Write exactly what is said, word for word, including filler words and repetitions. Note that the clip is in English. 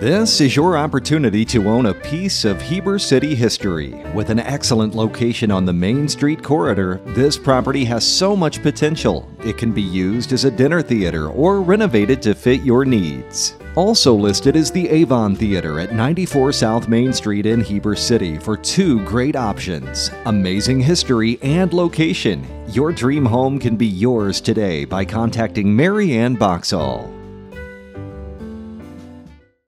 This is your opportunity to own a piece of Heber City history. With an excellent location on the Main Street corridor, this property has so much potential. It can be used as a dinner theater or renovated to fit your needs. Also listed is the Avon Theatre at ninety-four South Main Street in Heber City for two great options: amazing history and location. Your dream home can be yours today by contacting MeriAnn Boxall.